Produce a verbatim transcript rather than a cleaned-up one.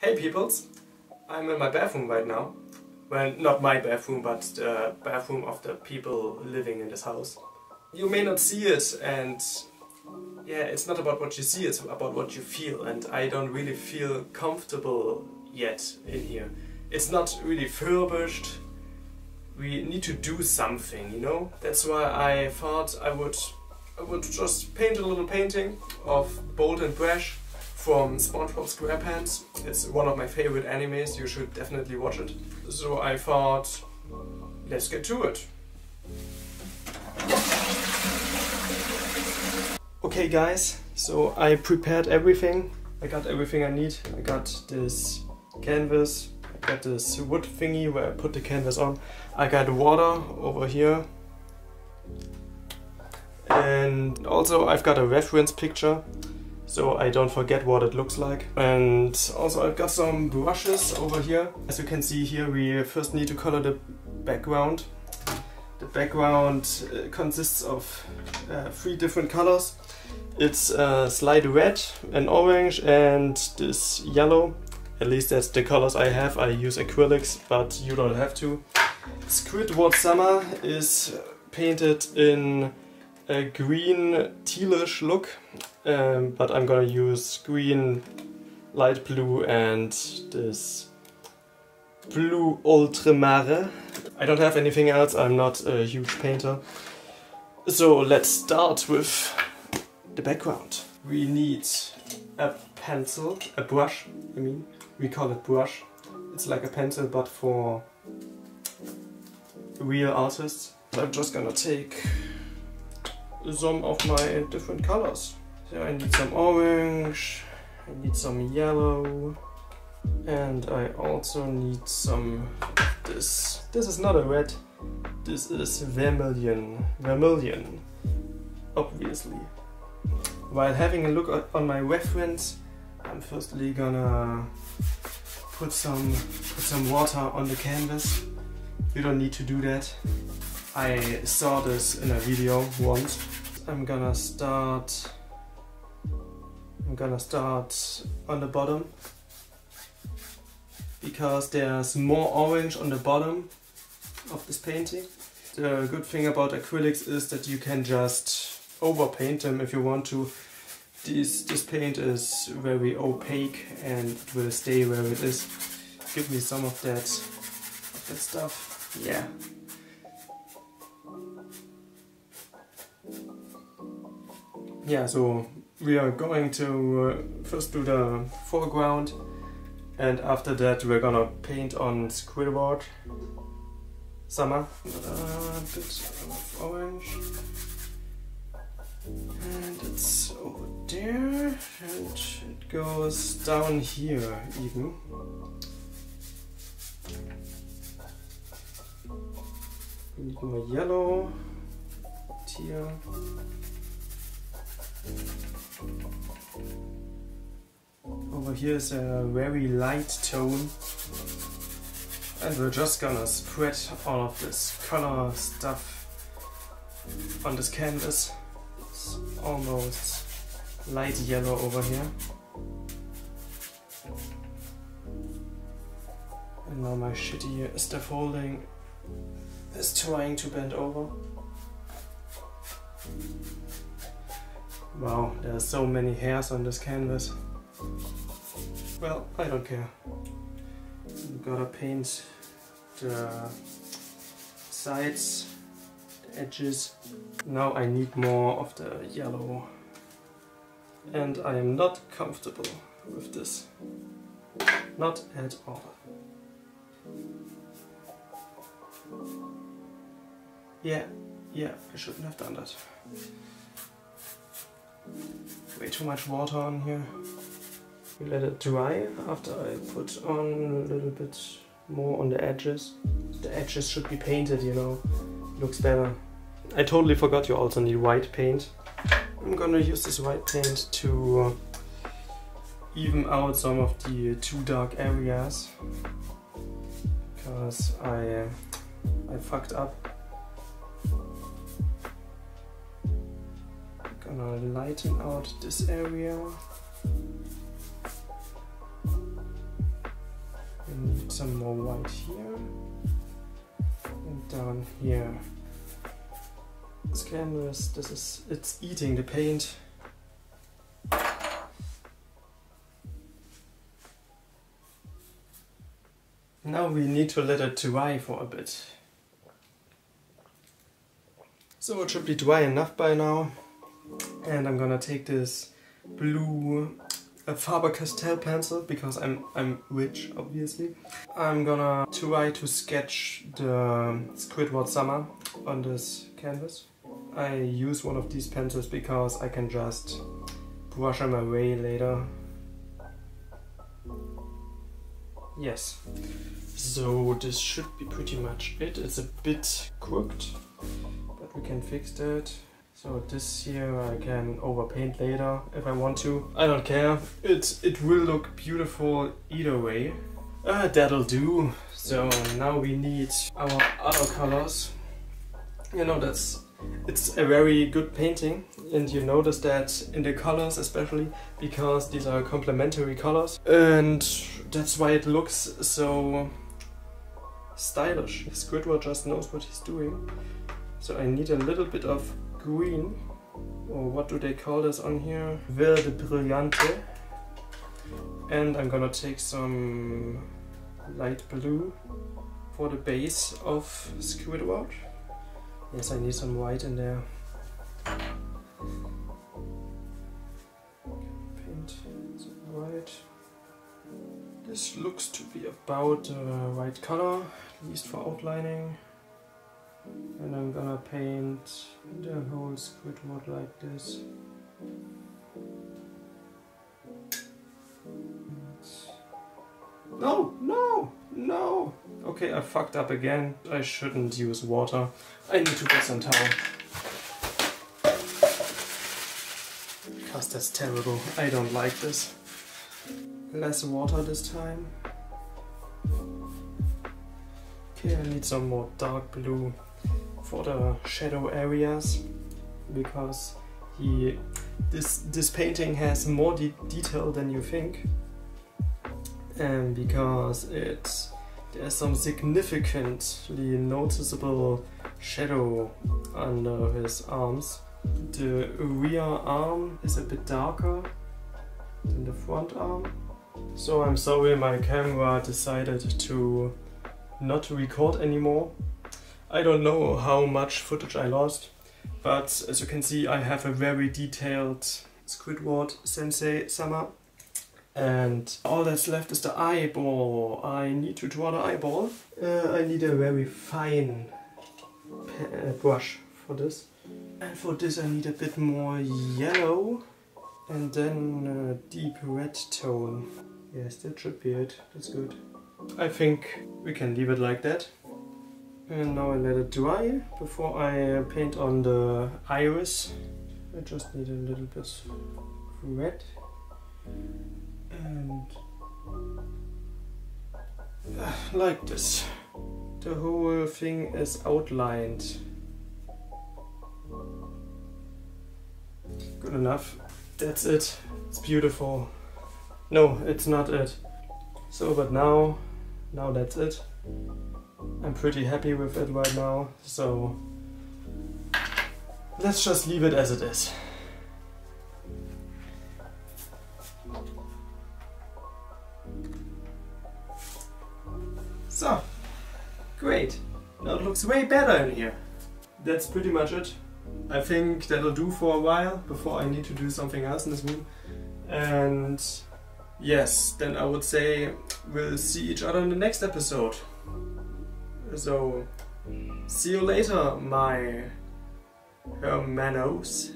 Hey peoples, I'm in my bathroom right now. Well, not my bathroom, but the bathroom of the people living in this house. You may not see it, and yeah, it's not about what you see, it's about what you feel, and I don't really feel comfortable yet in here. It's not really furbished. We need to do something, you know? That's why I thought I would I would just paint a little painting of Bold and Brash from SpongeBob SquarePants. It's one of my favorite animes, you should definitely watch it. So I thought, let's get to it. Okay guys, so I prepared everything. I got everything I need. I got this canvas, I got this wood thingy where I put the canvas on. I got water over here. And also I've got a reference picture, so I don't forget what it looks like. And also I've got some brushes over here. As you can see here, we first need to color the background. The background uh, consists of uh, three different colors. It's uh, slight red, an orange, and this yellow. At least that's the colors I have. I use acrylics, but you don't have to. Squidward Summer is painted in a green tealish look, um, but I'm gonna use green, light blue, and this blue ultramare. I don't have anything else, I'm not a huge painter. So let's start with the background. We need a pencil, a brush, I mean, we call it brush. It's like a pencil but for real artists. I'm just gonna take some of my different colors. So I need some orange, I need some yellow, and I also need some this. This is not a red, this is vermilion. Vermilion, obviously. While having a look on my reference, I'm firstly gonna put some put some water on the canvas. You don't need to do that. I saw this in a video once. I'm gonna start I'm gonna start on the bottom because there's more orange on the bottom of this painting. The good thing about acrylics is that you can just overpaint them if you want to. This, this paint is very opaque and it will stay where it is. Give me some of that, of that stuff. Yeah. Yeah, so we are going to uh, first do the foreground, and after that we're gonna paint on Squidward Summer. A bit of orange. And it's over there, and it goes down here even. We need more yellow here. Over here is a very light tone, and we're just gonna spread all of this color stuff on this canvas. It's almost light yellow over here. And now my shitty scaffolding is trying to bend over. Wow, there are so many hairs on this canvas. Well, I don't care. I'm gonna paint the sides, the edges. Now I need more of the yellow. And I am not comfortable with this. Not at all. Yeah, yeah, I shouldn't have done that. Way too much water on here. We let it dry after I put on a little bit more on the edges. The edges should be painted, you know, looks better. I totally forgot you also need white paint. I'm gonna use this white paint to uh, even out some of the too dark areas, because I, uh, I fucked up. Gonna lighten out this area. I need some more white here and down here. This canvas, this is, it's eating the paint. Now we need to let it dry for a bit. So it should be dry enough by now. And I'm gonna take this blue uh, Faber-Castell pencil because I'm I'm rich, obviously. I'm gonna try to sketch the Squidward Summer on this canvas. I use one of these pencils because I can just brush them away later. Yes. So this should be pretty much it. It's a bit crooked, but we can fix that. So this here I can overpaint later if I want to. I don't care. It, it will look beautiful either way. Uh, that'll do. So now we need our other colors. You know, that's it's a very good painting, and you notice that in the colors especially because these are complementary colors, and that's why it looks so stylish. Squidward just knows what he's doing. So I need a little bit of green, or what do they call this on here? Verde Brillante. And I'm gonna take some light blue for the base of Squidward. Yes, I need some white in there. Paint some white. This looks to be about the right color, at least for outlining. And I'm gonna paint the whole Squidward like this. No, no, no! Okay, I fucked up again. I shouldn't use water. I need to get some towel. Because that's terrible. I don't like this. Less water this time. Okay, I need some more dark blue for the shadow areas, because he this this painting has more de detail than you think, and because it there's some significantly noticeable shadow under his arms. The rear arm is a bit darker than the front arm. So I'm sorry, my camera decided to not record anymore. I don't know how much footage I lost, but as you can see I have a very detailed Squidward Sensei Summer, and all that's left is the eyeball. I need to draw the eyeball. Uh, I need a very fine uh, brush for this, and for this I need a bit more yellow and then a deep red tone. Yes, that should be it. That's good. I think we can leave it like that. And now I let it dry before I paint on the iris. I just need a little bit of red. And uh, like this. The whole thing is outlined. Good enough. That's it. It's beautiful. No, it's not it. So, but now, now that's it. I'm pretty happy with it right now, so let's just leave it as it is. So, great. Now it looks way better in here. That's pretty much it. I think that'll do for a while before I need to do something else in this room. And yes, then I would say we'll see each other in the next episode. So, see you later, my hermanos.